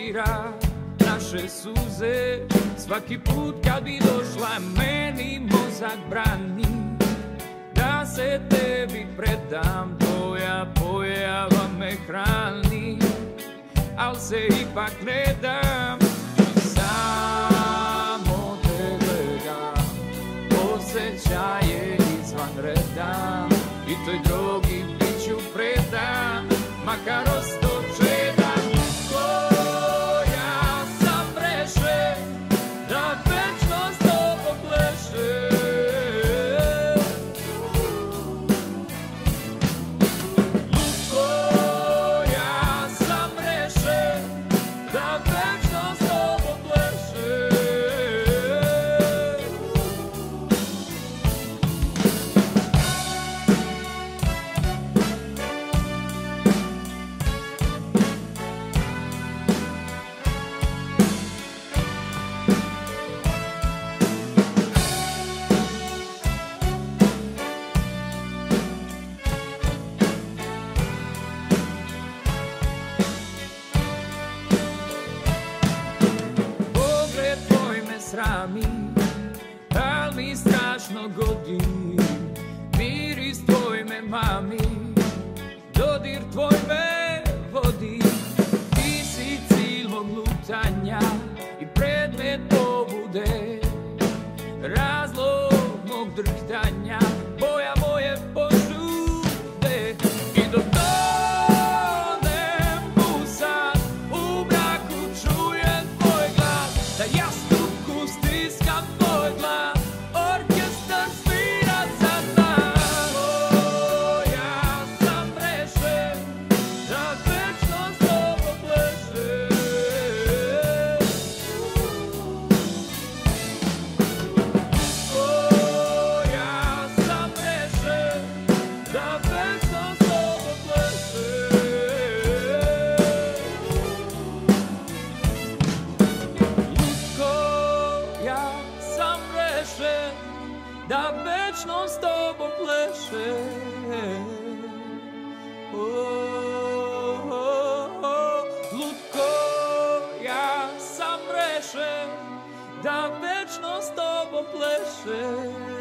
otira naše suze. Svaki put kad bi došla meni mozak brani da se tebi predam, tvoja pojava me hrani, al se ipak ne dam. Samo te gledam, osjećaje izvan reda, i toj drogi bit ću predan, makar osto čedan. Koja sam preše, da večno s tobom pleše. Koja sam preše, da večno s tobom pleše. Pogled tvoj me srami, al mi strašno godi. Miris tvoj me mami, dodir tvoj me vodi. Ti si cilj mog lutanja i predmet pobude, razlog mog drhtanja, boja moje požude. I dok tonem busam, u mraku čujem tvoj glas, da jastuku stiskam tvoj glas, orkestar svira za nas. Koja sam preše, da večno s tobom pleše. Koja sam preše, da večno s tobom pleše. Koja sam preše, da večno s tobom pleše. Lutko, ja sam preše, da večno s tobom pleše.